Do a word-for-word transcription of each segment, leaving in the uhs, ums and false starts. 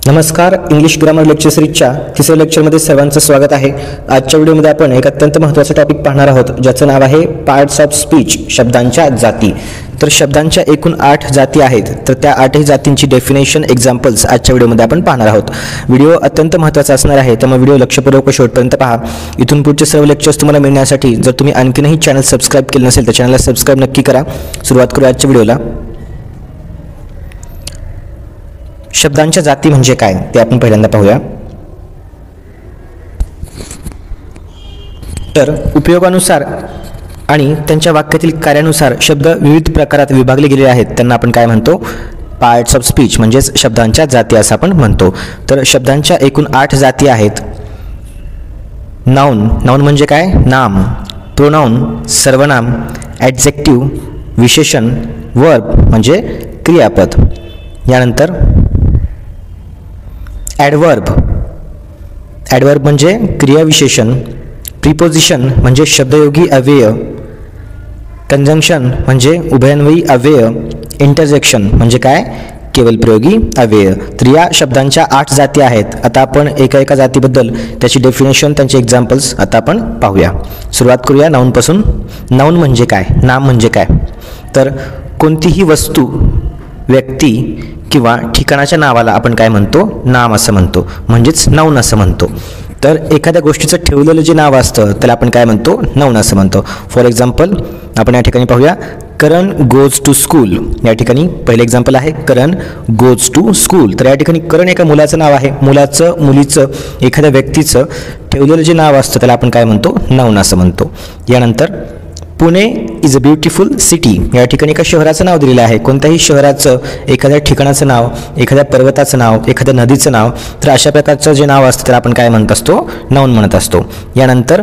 नमस्कार. English grammar lecture सिरीजच्या तिसऱ्या लेक्चरमध्ये सर्वांचं स्वागत आहे. आजच्या व्हिडिओमध्ये आपण एक अत्यंत महत्त्वाचा टॉपिक पाहणार आहोत, ज्याचं नाव आहे पार्ट्स ऑफ स्पीच, शब्दांच्या जाती. तर शब्दांच्या एकूण आठ जाती आहेत, तर त्या आठही जातींची डेफिनेशन, एक्झाम्पल्स आजच्या व्हिडिओमध्ये आपण पाहणार आहोत. व्हिडिओ अत्यंत महत्त्वाचा असणार आहे, त्यामुळे व्हिडिओ लक्षपूर्वक शेवटपर्यंत पहा. इथून पुढचे सर्व लेक्चर्स तुम्हाला मिळण्यासाठी जर तुम्ही आणखीनही चॅनल सबस्क्राईब केलं नसेल तर चॅनलला सबस्क्राईब नक्की करा. सुरुवात करूया आजच्या व्हिडिओला. शब्दांच्या जाती म्हणजे काय ते आपण पहिल्यांदा पाहूया. तर उपयोगानुसार आणि त्यांच्या वाक्यातील कार्यानुसार शब्द विविध प्रकारात विभागले गेलेले आहेत, त्यांना आपण काय म्हणतो? पार्ट्स ऑफ स्पीच, म्हणजेच शब्दांच्या जाती असं आपण म्हणतो. तर शब्दांच्या एकूण आठ जाती आहेत. नाउन, नाउन म्हणजे काय? नाम. प्रोनाउन, सर्वनाम. ॲडजेक्टिव्ह, विशेषण. वर्ब म्हणजे क्रियापद. यानंतर ॲडवर्ब, ॲडवर्ब म्हणजे क्रियाविशेषण. प्रिपोजिशन म्हणजे शब्दयोगी अव्यय. कंजंक्शन म्हणजे उभयान्वयी अव्यय. इंटरजेक्शन म्हणजे काय? केवलप्रयोगी अव्यय. तर या शब्दांच्या आठ जाती आहेत. आता आपण एका एका जातीबद्दल त्याची डेफिनेशन, त्यांचे एक्झाम्पल्स आता आपण पाहूया. सुरुवात करूया नाऊनपासून. नाऊन म्हणजे काय? नाम म्हणजे काय? तर कोणतीही वस्तू, व्यक्ती किंवा ठिकाणाच्या नावाला आपण काय म्हणतो? नाम असं म्हणतो, म्हणजेच नाऊन असं म्हणतो. तर एखाद्या गोष्टीचं ठेवलेलं जे नाव असतं त्याला आपण काय म्हणतो? नाऊन असं म्हणतो. फॉर एक्झाम्पल आपण या ठिकाणी पाहूया, करण गोज टू स्कूल. या ठिकाणी पहिलं एक्झाम्पल आहे, करण गोज टू स्कूल. तर या ठिकाणी करण एका मुलाचं नाव आहे. मुलाचं, मुलीचं, एखाद्या व्यक्तीचं ठेवलेलं जे नाव असतं त्याला आपण काय म्हणतो? नाऊन असं म्हणतो. यानंतर Pune is a beautiful city. या ठिकाणी एका शहराचं नाव दिलेलं आहे. कोणत्याही शहराचं, एखाद्या ठिकाणाचं नाव, एखाद्या पर्वताचं नाव, एखाद्या नदीचं नाव, तर अशा प्रकारचं जे नाव असतं त्याला आपण काय म्हणत असतो? नाऊन म्हणत असतो. यानंतर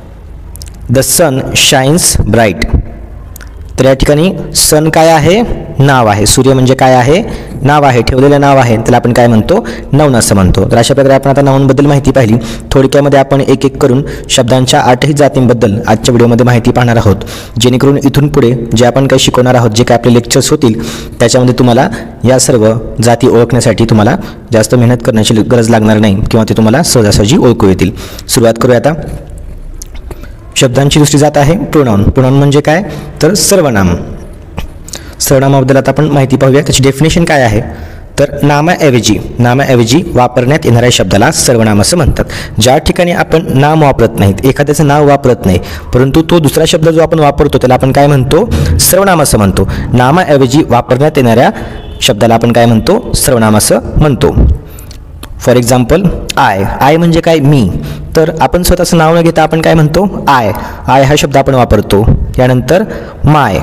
द सन शाईन्स ब्राईट. तर या ठिकाणी सन काय आहे? नाव आहे. सूर्य म्हणजे काय आहे? नाव आहे, ठेवलेलं नाव आहे, त्याला आपण काय म्हणतो? नाऊन असं म्हणतो. तर अशा प्रकारे आपण आता नाऊनबद्दल माहिती पाहिली. थोडक्यामध्ये आपण एक एक करून शब्दांच्या आठही जातींबद्दल आजच्या व्हिडिओमध्ये माहिती पाहणार आहोत, जेणेकरून इथून पुढे जे आपण काही शिकवणार आहोत, जे काय आपले लेक्चर्स होतील, त्याच्यामध्ये तुम्हाला या सर्व जाती ओळखण्यासाठी तुम्हाला जास्त मेहनत करण्याची गरज लागणार नाही, किंवा ते तुम्हाला सहजासहजी ओळखू येतील. सुरुवात करूया आता. शब्दांची दुसरी जात आहे प्रोनाउन. प्रोनाउन म्हणजे काय? तर सर्वनाम. सर्वनामाबद्दल आता आपण माहिती पाहूया. त्याची डेफिनेशन काय आहे? तर नामाऐवजी, नामाऐवजी वापरण्यात येणाऱ्या शब्दाला सर्वनाम असं म्हणतात. ज्या ठिकाणी आपण नाम वापरत नाहीत, एखाद्याचं नाव वापरत नाही, परंतु तो दुसरा शब्द जो आपण वापरतो त्याला आपण काय म्हणतो? सर्वनाम असं म्हणतो. नामाऐवजी वापरण्यात येणाऱ्या शब्दाला आपण काय म्हणतो? सर्वनाम असं म्हणतो. For example I. आय म्हणजे काय? मी. तर आपण स्वतःचं नाव न घेता आपण काय म्हणतो? आय. आय हा शब्द आपण वापरतो. यानंतर माय.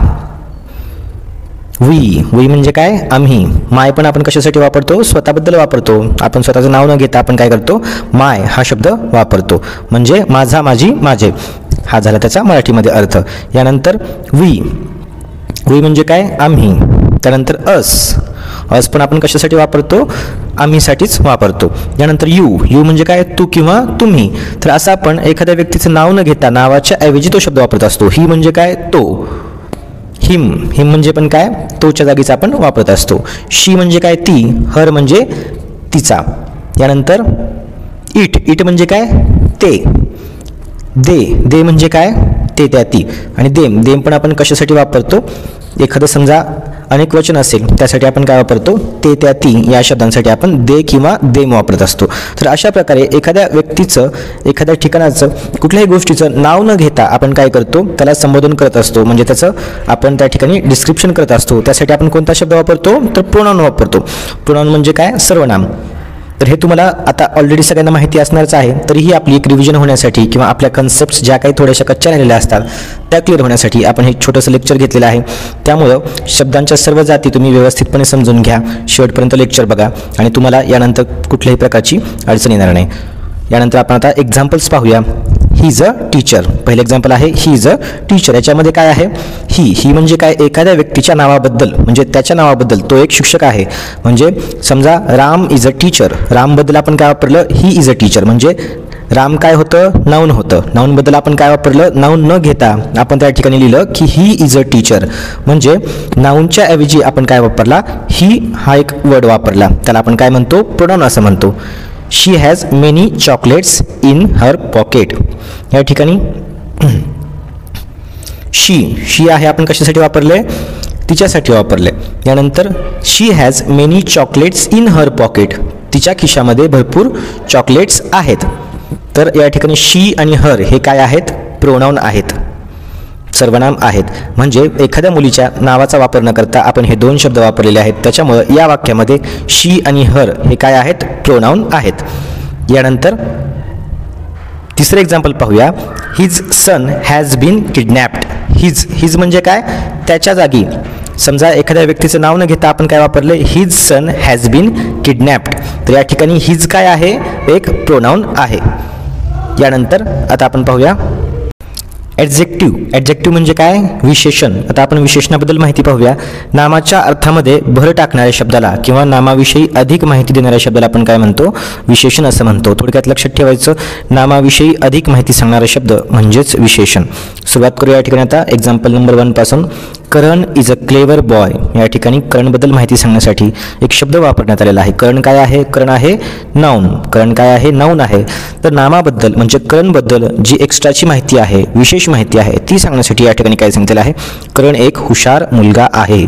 वी. वी म्हणजे काय? आम्ही. माय पण आपण कशासाठी वापरतो? स्वतःबद्दल वापरतो. आपण स्वतःचं नाव न घेता आपण काय करतो? माय हा शब्द वापरतो, म्हणजे माझा, माझी, माझे, हा झाला त्याचा मराठीमध्ये अर्थ. यानंतर वी. वी म्हणजे काय? आम्ही. त्यानंतर अस. अस पण आपण कशासाठी वापरतो? आम्हीसाठीच वापरतो. यानंतर यू. यू म्हणजे काय? तू किंवा तुम्ही. तर असं आपण एखाद्या व्यक्तीचं नाव न घेता नावाच्या ऐवजी तो शब्द वापरत असतो. ही म्हणजे काय? तो. हिम. हिम म्हणजे पण काय? तोच्या जागीचा आपण वापरत असतो. शी म्हणजे काय? ती. हर म्हणजे तिचा. यानंतर इट. इट म्हणजे काय? ते. दे. दे म्हणजे काय? ते, त्या, ती. आणि देम. देम पण आपण कशासाठी वापरतो? एखादं समजा अनेक वचन असेल त्यासाठी आपण काय वापरतो? ते, त्या, ती या शब्दांसाठी आपण दे किंवा देम वापरत असतो. तर अशा प्रकारे एखाद्या व्यक्तीचं, एखाद्या ठिकाणाचं, कुठल्याही गोष्टीचं नाव न घेता आपण काय करतो? त्याला संबोधन करत असतो, म्हणजे त्याचं आपण त्या ठिकाणी डिस्क्रिप्शन करत असतो. त्यासाठी आपण कोणता शब्द वापरतो? तर प्रोनाउन वापरतो. प्रोनाउन म्हणजे काय? सर्वनाम. तर हे तुम्हाला आता ऑलरेडी सगळ्यांना माहिती असणारच आहे. तरीही आपली एक रिव्हिजन होण्यासाठी किंवा आपल्या कन्सेप्ट्स ज्या काही थोड्याशा कच्च्या राहिलेल्या असतात त्या क्लिअर होण्यासाठी आपण हे छोटंसं लेक्चर घेतलेलं आहे. त्यामुळं शब्दांच्या सर्व जाती तुम्ही व्यवस्थितपणे समजून घ्या, शेवटपर्यंत लेक्चर बघा, आणि तुम्हाला यानंतर कुठल्याही प्रकारची अडचण येणार नाही. यानंतर आपण आता एक्झाम्पल्स पाहूया. He is a teacher. पहिलं एक्झाम्पल आहे ही इज अ टीचर. याच्यामध्ये काय आहे? ही. ही म्हणजे काय? एखाद्या व्यक्तीच्या नावाबद्दल, म्हणजे त्याच्या नावाबद्दल. तो एक शिक्षक आहे. म्हणजे समजा राम इज अ टीचर. रामबद्दल आपण काय वापरलं? He is a teacher. म्हणजे राम काय होतं, नाऊन होतं. नाऊनबद्दल आपण काय वापरलं, नाऊन न घेता आपण त्या ठिकाणी लिहिलं की ही इज अ टीचर. म्हणजे नाऊनच्या ऐवजी आपण काय वापरला, ही हा एक वर्ड वापरला, त्याला आपण काय म्हणतो, प्रोनाउन असं म्हणतो. She has many chocolates in her pocket. या ठिकाणी शी शी आहे आपण कशासाठी वापरले, तिच्यासाठी वापरले. यानंतर she has many chocolates in her pocket, तिच्या खिशामध्ये भरपूर चॉकलेट्स आहेत. तर या ठिकाणी शी आणि हर हे काय आहेत, प्रोनाउन आहेत, सर्वनाम आहेत. म्हणजे एखाद्या मुलीच्या नावाचा वापर न करता आपण हे दोन शब्द वापरलेले आहेत, त्याच्यामुळे या वाक्यामध्ये शी आणि हर हे काय आहेत, प्रोनाउन आहेत. यानंतर तिसरं एक्झाम्पल पाहूया. His son has been kidnapped. His his म्हणजे काय, त्याच्या जागी. समजा एखाद्या व्यक्तीचं नाव न घेता आपण काय वापरले, his son has been kidnapped. तर या ठिकाणी हिज काय आहे, एक प्रोनाउन आहे. यानंतर आता आपण पाहूया ॲडजेक्टिव्ह. ॲडजेक्टिव्ह म्हणजे काय, विशेषण. आता आपण विशेषणाबद्दल माहिती पाहूया. नामाच्या अर्थामध्ये भर टाकणाऱ्या शब्दाला किंवा नामाविषयी अधिक माहिती देणाऱ्या शब्दाला आपण काय म्हणतो, विशेषण असं म्हणतो. थोडक्यात लक्षात ठेवायचं, नामाविषयी अधिक माहिती सांगणारा शब्द म्हणजेच विशेषण. सुरुवात करूया या ठिकाणी आता एक्झाम्पल नंबर वन पासून. Karan is a clever boy. या ठिकाणी करणबद्दल माहिती सांगण्यासाठी एक शब्द वापरण्यात आलेला आहे. करण काय आहे, करण आहे नाऊन. करण काय आहे, नाऊन आहे. तर नामाबद्दल म्हणजे करणबद्दल जी एक्स्ट्राची माहिती आहे, विशेष माहिती आहे, ती सांगण्यासाठी या ठिकाणी काय सांगितलेलं आहे, करण एक हुशार मुलगा आहे.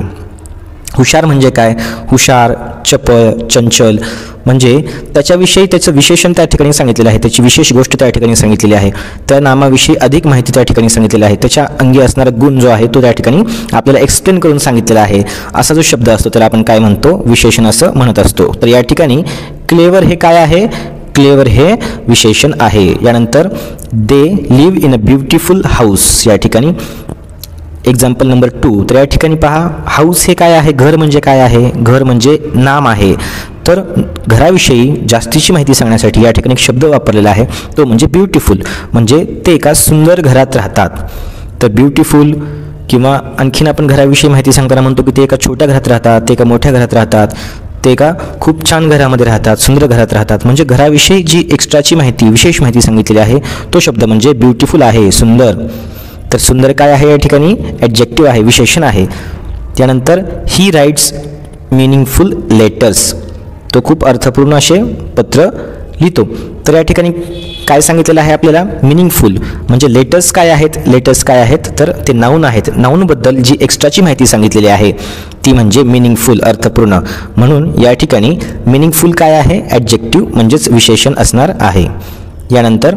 हुशार म्हणजे काय, हुशार, चपळ, चंचल, म्हणजे त्याच्याविषयी त्याचं विशेषण त्या ठिकाणी सांगितलेलं आहे, त्याची विशेष गोष्ट त्या ठिकाणी सांगितलेली आहे. त्या नामाविषयी अधिक माहिती त्या ठिकाणी सांगितलेली आहे. त्याच्या अंगी असणारा गुण जो आहे तो त्या ठिकाणी आपल्याला एक्सप्लेन करून सांगितलेला आहे. असा जो शब्द असतो त्याला आपण काय म्हणतो, विशेषण असं म्हणत असतो. तर या ठिकाणी क्लेवर हे काय आहे, क्लेवर हे विशेषण आहे. यानंतर they live in a beautiful house. या ठिकाणी एक्झाम्पल नंबर टू. तर या ठिकाणी पहा, हाऊस हे काय आहे, घर म्हणजे काय आहे, घर म्हणजे नाम आहे. तर घराविषयी जास्तीची माहिती सांगण्यासाठी या ठिकाणी एक शब्द वापरलेला आहे, तो म्हणजे ब्युटिफुल. म्हणजे ते एका सुंदर घरात राहतात. तर ब्युटिफुल किंवा आणखीन आपण घराविषयी माहिती सांगताना म्हणतो की ते एका छोट्या घरात राहतात, ते एका मोठ्या घरात राहतात, ते एका खूप छान घरामध्ये राहतात, सुंदर घरात राहतात. म्हणजे घराविषयी जी एक्स्ट्राची माहिती, विशेष माहिती सांगितलेली आहे, तो शब्द म्हणजे ब्युटिफुल आहे, सुंदर. तर सुंदर काय आहे, या ठिकाणी ॲडजेक्टिव्ह आहे, विशेषण आहे. त्यानंतर ही राईट्स मिनिंगफुल लेटर्स. तो खूप अर्थपूर्ण असे पत्र लिहितो. तर या ठिकाणी काय सांगितलेलं आहे आपल्याला, मिनिंगफुल. म्हणजे लेटर्स काय आहेत, लेटर्स काय आहेत, तर ते नाऊन आहेत. नाऊनबद्दल जी एक्स्ट्राची माहिती सांगितलेली आहे ती म्हणजे मिनिंगफुल, अर्थपूर्ण. म्हणून या ठिकाणी मिनिंगफुल काय आहे, ॲडजेक्टिव्ह म्हणजेच विशेषण असणार आहे. यानंतर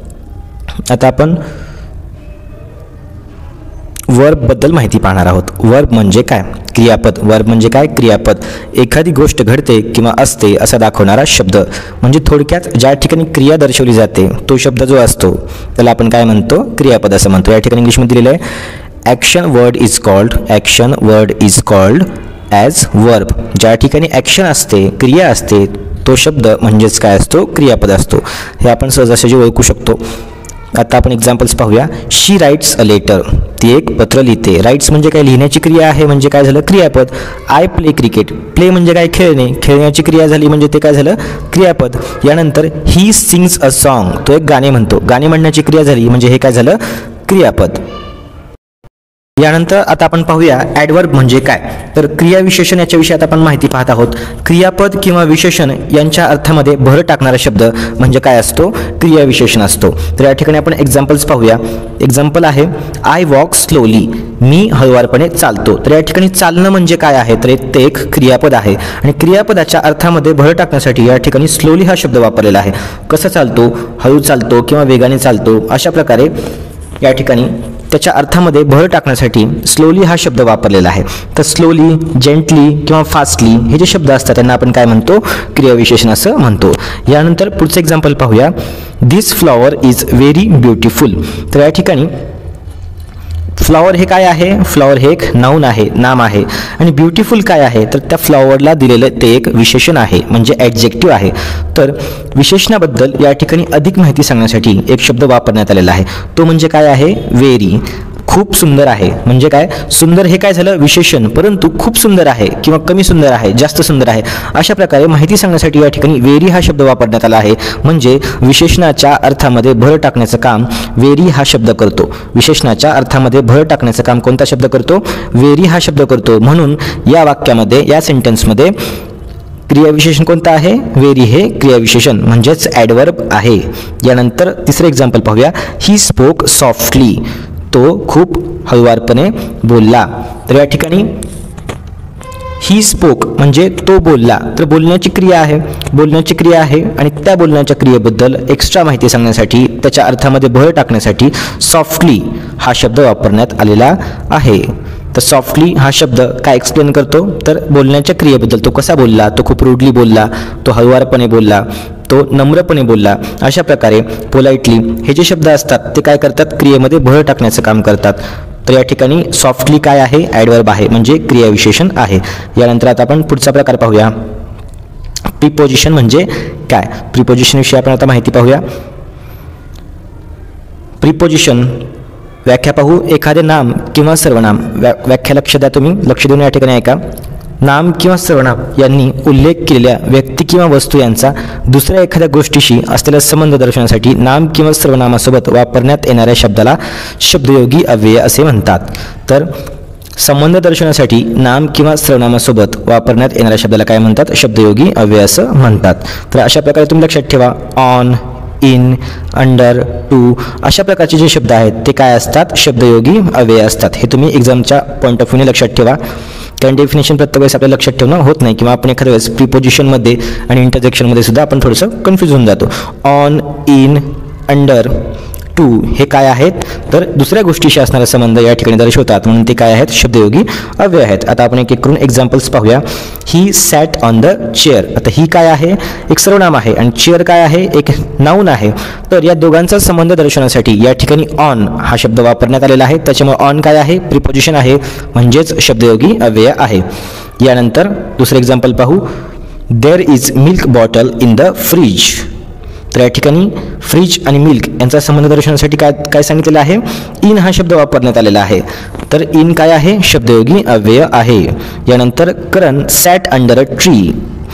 आता आपण वर्बबद्दल माहिती पाहणार आहोत. वर्ब म्हणजे काय, क्रियापद. वर्ब म्हणजे काय, क्रियापद. एखादी गोष्ट घडते किंवा असते असा दाखवणारा शब्द. म्हणजे थोडक्यात ज्या ठिकाणी क्रिया दर्शवली जाते तो शब्द जो असतो त्याला आपण काय म्हणतो, क्रियापद असं म्हणतो. या ठिकाणी इंग्लिशमध्ये दिलेलं आहे, action word is called, action word is called as verb. ज्या ठिकाणी ॲक्शन असते, क्रिया असते, तो शब्द म्हणजेच काय असतो, क्रियापद असतो. हे आपण सहजासहजी ओळखू शकतो. आता आपण एक्झाम्पल्स पाहूया. She writes a letter. ती एक पत्र लिहिते. राईट्स म्हणजे काय, लिहिण्याची क्रिया आहे, म्हणजे काय झालं, क्रियापद. I play cricket. प्ले म्हणजे काय, खेळणे, खेळण्याची क्रिया झाली म्हणजे ते काय झालं, क्रियापद. यानंतर ही सिंग्स अ सॉन्ग. तो एक गाणे म्हणतो. गाणे म्हणण्याची क्रिया झाली म्हणजे हे काय झालं, क्रियापद. यानंतर आता आपण पाहूया ॲडवर्ब म्हणजे काय. तर क्रिया विशेषण याच्याविषयी आता आपण माहिती पाहत आहोत. क्रियापद किंवा विशेषण यांच्या अर्थामध्ये भर टाकणारा शब्द म्हणजे काय असतो, क्रिया विशेषण असतो. तर या ठिकाणी आपण एक्झाम्पल्स पाहूया. एक्झाम्पल आहे, आय वॉक स्लोली. मी हळुवारपणे चालतो. तर या ठिकाणी चालणं म्हणजे काय आहे, तर ते एक क्रियापद आहे. आणि क्रियापदाच्या अर्थामध्ये भर टाकण्यासाठी या ठिकाणी स्लोली हा शब्द वापरलेला आहे. कसं चालतो, हळू चालतो किंवा वेगाने चालतो, अशा प्रकारे या ठिकाणी त्याच्या अर्थामध्ये भर टाकण्यासाठी स्लोली हा शब्द वापरलेला आहे. तर स्लोली, जेंटली किंवा फास्टली हे जे शब्द असतात त्यांना आपण काय म्हणतो, क्रियाविशेषण असं म्हणतो. यानंतर पुढचं एक्झाम्पल पाहूया. This flower is very beautiful. तर या ठिकाणी फ्लॉवर हे काय आहे, फ्लॉवर हे एक नाऊन आहे, नाम आहे. आणि ब्युटिफुल काय आहे, तर त्या फ्लॉवरला दिलेलं ते एक विशेषण आहे, म्हणजे ॲडजेक्टिव्ह आहे. तर विशेषणाबद्दल या ठिकाणी अधिक माहिती सांगण्यासाठी एक शब्द वापरण्यात आलेला आहे, तो म्हणजे काय आहे, व्हेरी. खूप सुंदर आहे म्हणजे काय, सुंदर हे काय झालं विशेषण, परंतु खूप सुंदर आहे किंवा कमी सुंदर आहे, जास्त सुंदर आहे, अशा प्रकारे माहिती सांगण्यासाठी या ठिकाणी व्हेरी हा शब्द वापरण्यात आला आहे. म्हणजे विशेषणाच्या अर्थामध्ये भर टाकण्याचं काम व्हेरी हा शब्द करतो. विशेषणाच्या अर्थामध्ये भर टाकण्याचं काम कोणता शब्द करतो, व्हेरी हा शब्द करतो. म्हणून या वाक्यामध्ये, या सेंटेन्समध्ये क्रियाविशेषण कोणतं आहे, व्हेरी हे क्रियाविशेषण म्हणजेच ॲडवर्ब आहे. यानंतर तिसरं एक्झाम्पल पाहूया. ही स्पोक सॉफ्टली, तो खूप हळुवारपणे बोलला. तर या ठिकाणी ही स्पोक म्हणजे तो बोलला, तर बोलण्याची क्रिया आहे, बोलण्याची क्रिया आहे आणि त्या बोलण्याच्या क्रियेबद्दल एक्स्ट्रा माहिती सांगण्यासाठी, त्याच्या अर्थामध्ये भर टाकण्यासाठी सॉफ्टली हा शब्द वापरण्यात आलेला आहे. तर सॉफ्टली हा शब्द काय एक्सप्लेन करतो, तर बोलण्याच्या क्रियेबद्दल, तो कसा बोलला, तो खूप रूडली बोलला, तो हळुवारपणे बोलला, तो नम्रपणे बोलला, अशा प्रकारे पोलाइटली हे जे शब्द असतात ते काय करतात, क्रियेमध्ये भर टाकण्याचं काम करतात. तर या ठिकाणी सॉफ्टली काय आहे, ॲडवर्ब आहे म्हणजे क्रियाविशेषण आहे. यानंतर आता आपण पुढचा प्रकार पाहूया. प्रिपोजिशन म्हणजे काय, प्रिपोजिशन विषयी आपण आता माहिती पाहूया. प्रिपोजिशन व्याख्या पाहू. एखादे नाम किंवा सर्वनाम, व्या व्याख्या लक्ष द्या, तुम्ही लक्ष देऊन या ठिकाणी ऐका. नाम किंवा सर्वनाम यांनी उल्लेख केलेल्या व्यक्ती किंवा वस्तू यांचा दुसऱ्या एखाद्या गोष्टीशी असलेला संबंध दर्शवण्यासाठी नाम किंवा सर्वनामासोबत वापरण्यात येणाऱ्या शब्दाला शब्दयोगी अव्यय असे म्हणतात. तर संबंध दर्शवण्यासाठी नाम किंवा सर्वनामासोबत वापरण्यात येणाऱ्या शब्दाला काय म्हणतात, शब्दयोगी अव्यय असं म्हणतात. तर अशा प्रकारे तुम्ही लक्षात ठेवा, ऑन, इन, अंडर, टू अशा प्रकारचे जे शब्द आहेत ते काय असतात, शब्दयोगी अव्यय असतात. हे तुम्ही एक्झामच्या पॉईंट ऑफ व्ह्यूने लक्षात ठेवा. कारण डेफिनेशन प्रत्येक वेळेस आपल्याला लक्षात ठेवणं होत नाही किंवा आपण एखाद्या वेळेस प्रिपोजिशनमध्ये आणि इंटरजेक्शनमध्ये सुद्धा आपण थोडंसं कन्फ्यूज होऊन जातो. ऑन, इन, अंडर, टू हे काय आहेत, तर दुसऱ्या गोष्टीशी असणारा संबंध या ठिकाणी दर्शवतात, म्हणून ते काय आहेत, शब्दयोगी अव्यय आहेत. आता आपण एक एक करून एक्झाम्पल्स पाहूया. He sat on the chair, आता ही काय आहे, एक सर्वनाम आहे आणि चेअर काय आहे, एक नाऊन आहे. तर या दोघांचा संबंध दर्शवण्यासाठी या ठिकाणी ऑन हा शब्द वापरण्यात आलेला आहे. त्याच्यामुळे ऑन काय आहे, प्रिपोजिशन आहे म्हणजेच शब्दयोगी अव्यय आहे. यानंतर दुसरं एक्झाम्पल पाहू. There is milk bottle in the fridge, तर या ठिकाणी फ्रीज आणि मिल्क यांचा संबंध दर्शवण्यासाठी काय काय सांगितलेलं आहे, इन हा शब्द वापरण्यात आलेला आहे. तर इन काय आहे, शब्दयोगी अव्यय आहे. यानंतर Karan sat under a tree,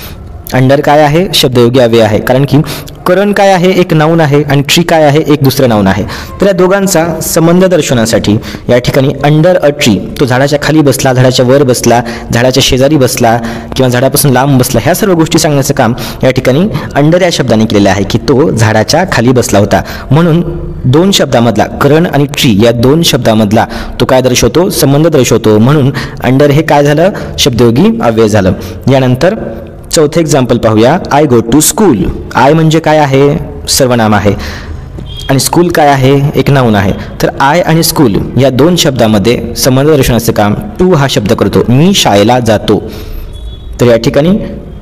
under काय आहे, शब्दयोगी अव्यय आहे, कारण की करण काय आहे, एक नाऊन आहे आणि ट्री काय आहे, एक दुसरं नाऊन आहे. तर या दोघांचा संबंध दर्शवण्यासाठी या ठिकाणी अंडर अ ट्री, तो झाडाच्या खाली बसला, झाडाच्या वर बसला, झाडाच्या शेजारी बसला किंवा झाडापासून लांब बसला, ह्या सर्व गोष्टी सांगण्याचं काम या ठिकाणी अंडर या शब्दाने केलेलं आहे की तो झाडाच्या खाली बसला होता. म्हणून दोन शब्दामधला, करण आणि ट्री या दोन शब्दामधला तो काय दर्शवतो, संबंध दर्शवतो. म्हणून अंडर हे काय झालं, शब्दयोगी अव्यय झालं. यानंतर चौथे एक्झाम्पल पाहूया. I go to school, I म्हणजे काय आहे, सर्वनाम आहे आणि स्कूल काय आहे, एक नाऊन आहे. तर आय आणि स्कूल या दोन शब्दामध्ये संबंध दर्शवण्याचं काम टू हा शब्द करतो. मी शाळेला जातो, तर या ठिकाणी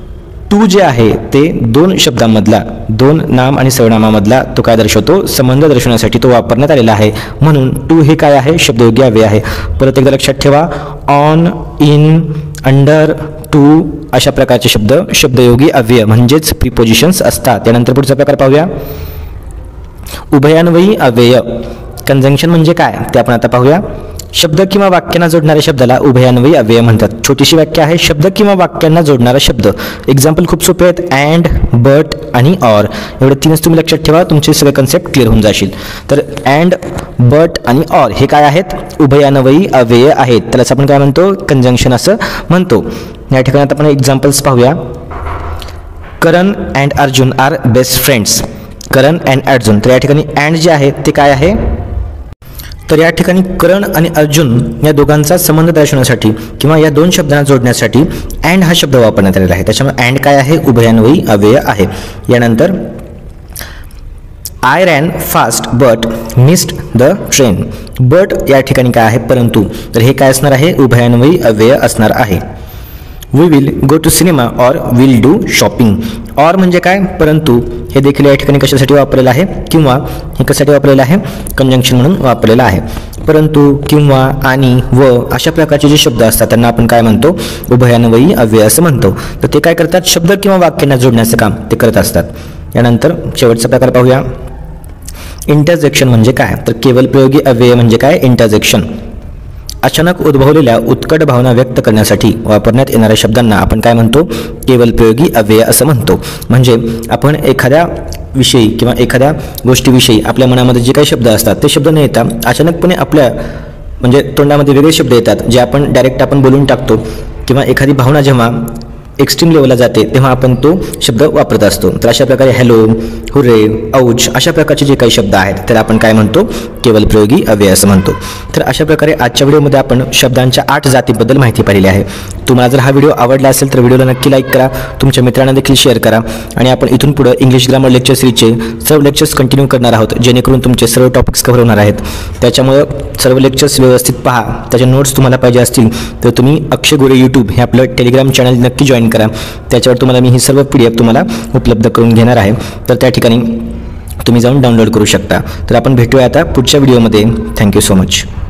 टू जे आहे ते दोन शब्दांमधला, दोन नाम आणि सर्वनामामधला तो काय दर्शवतो, संबंध दर्शवण्यासाठी तो वापरण्यात आलेला आहे. म्हणून टू हे काय आहे, शब्दयोगी अव्यय आहे. परत एकदा लक्षात ठेवा, ऑन, इन, अंडर, टू अशा प्रकारचे शब्द शब्दयोगी अव्यय म्हणजेच प्रिपोजिशन्स असतात. त्यानंतर पुढचा प्रकार पाहूया. उभयान्वयी अव्यय, कंजंक्शन म्हणजे काय ते आपण आता पाहूया. शब्द किंवा वाक्यांना जोडणाऱ्या शब्दाला उभयान्वयी अव्यय म्हणतात. छोटीशी व्याख्या आहे, शब्द किंवा वाक्यांना जोडणारा शब्द. एक्झाम्पल खूप सोपे आहेत, अँड, बट आणि ऑर, एवढे तीनच तुम्ही लक्षात ठेवा, तुमचे सगळे कन्सेप्ट क्लिअर होऊन जाशील. तर अँड, बट आणि ऑर हे काय आहेत, उभयान्वयी अव्यय आहेत. त्यालाच आपण काय म्हणतो, कंजंक्शन असं म्हणतो. या ठिकाणी आता आपण एक्झाम्पल्स पाहूया. Karan and Arjun are best friends, Karan and Arjun, तर या ठिकाणी अँड जे आहे ते काय आहे, तर या ठिकाणी करण आणि अर्जुन या दोघांचा संबंध दर्शवण्यासाठी किंवा या दोन शब्दांना जोडण्यासाठी अँड हा शब्द वापरण्यात आलेला आहे. त्याच्यामुळे अँड काय आहे, उभयान्वयी अव्यय आहे. यानंतर I ran fast but missed the train, but या ठिकाणी काय आहे, परंतु, तर हे काय असणार आहे, उभयान्वयी अव्यय असणार आहे. We will go to cinema और विल डू शॉपिंग, और म्हणजे काय, परंतु हे देखील या ठिकाणी कशासाठी वापरलेलं आहे, किंवा हे कशासाठी वापरलेलं आहे, कंजंक्शन म्हणून वापरलेलं आहे. परंतु, किंवा, आणि, व अशा प्रकारचे जे शब्द असतात त्यांना आपण काय म्हणतो, उभयान्वयी अव्यय असं म्हणतो. तर ते काय करतात, शब्द किंवा वाक्यांना जोडण्याचं काम ते करत असतात. यानंतर शेवटचा प्रकार पाहूया. इंटरजेक्शन म्हणजे काय, तर केवल प्रयोगी अव्यय म्हणजे काय, इंटरजेक्शन. अचानक उद्भवलेल्या उत्कट भावना व्यक्त करण्यासाठी वापरण्यात येणाऱ्या शब्दांना आपण काय म्हणतो, केवल प्रयोगी अव्यय असं म्हणतो. म्हणजे आपण एखाद्या विषयी किंवा एखाद्या गोष्टीविषयी आपल्या मनामध्ये जे काही शब्द असतात ते शब्द न येता अचानकपणे आपल्या म्हणजे तोंडामध्ये वेगळे शब्द येतात जे आपण डायरेक्ट आपण बोलून टाकतो, किंवा एखादी भावना जेव्हा एक्स्ट्रीम लेवलला जाते तेव्हा आपण तो शब्द वापरत असतो. तर अशा प्रकारे हॅलो, हुर्रे, औच अशा प्रकारचे जे काही शब्द आहेत त्याला आपण काय म्हणतो, केवल प्रयोगी अव्यय असं म्हणतो. तर अशा प्रकारे आजच्या व्हिडिओमध्ये आपण शब्दांच्या आठ जातीबद्दल माहिती पाहिली आहे. तुम्हाला जर हा व्हिडिओ आवडला असेल तर व्हिडिओला नक्की लाईक करा, तुमच्या मित्रांना देखील शेअर करा. आणि आपण इथून पुढे इंग्लिश ग्रामर लेक्चर सिरीजचे सर्व लेक्चर्स कंटिन्यू करणार आहोत, जेणेकरून तुमचे सर्व टॉपिक्स कव्हर होणार आहेत. त्याच्यामुळं सर्व लेक्चर्स व्यवस्थित पहा. त्याचे नोट्स तुम्हाला पाहिजे असतील तर तुम्ही अक्षय गोरे यूट्यूब हे आपलं टेलिग्राम चॅनल नक्की जॉईन करा. त्याच्यावर तुम्हाला मी ही सर्व पी डी एफ तुम्हाला उपलब्ध करून घेणार आहे. तर त्या ठिकाणी तुम्ही जाऊन डाउनलोड करू शकता. तर आपण भेटूया आता पुढच्या व्हिडिओमध्ये. Thank you so much.